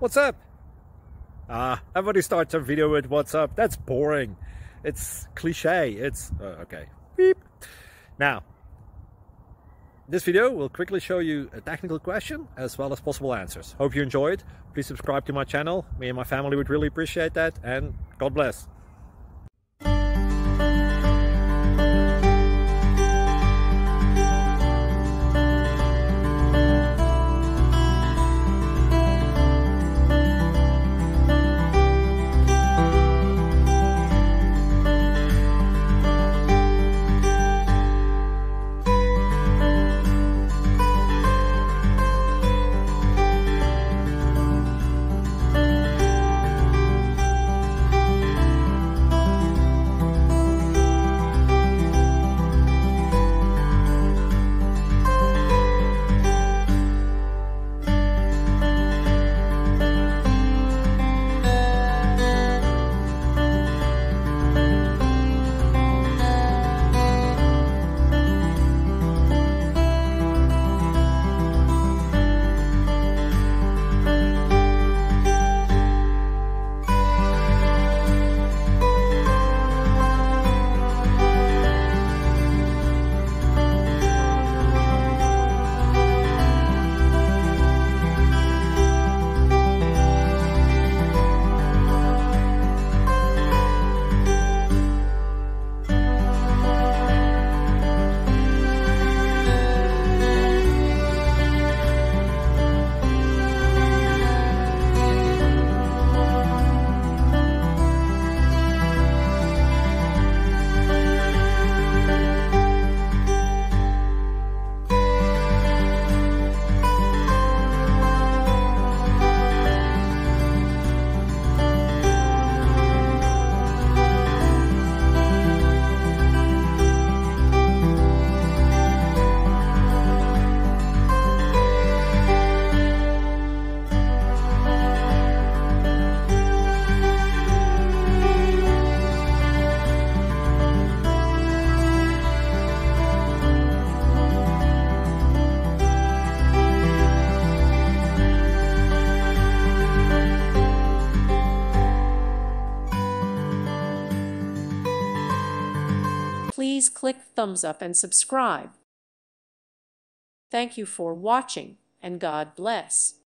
What's up? Everybody starts a video with what's up. That's boring. It's cliche. It's okay. Beep. Now, this video will quickly show you a technical question as well as possible answers. Hope you enjoyed. Please subscribe to my channel. Me and my family would really appreciate that, and God bless. Please click thumbs up and subscribe. Thank you for watching, and God bless.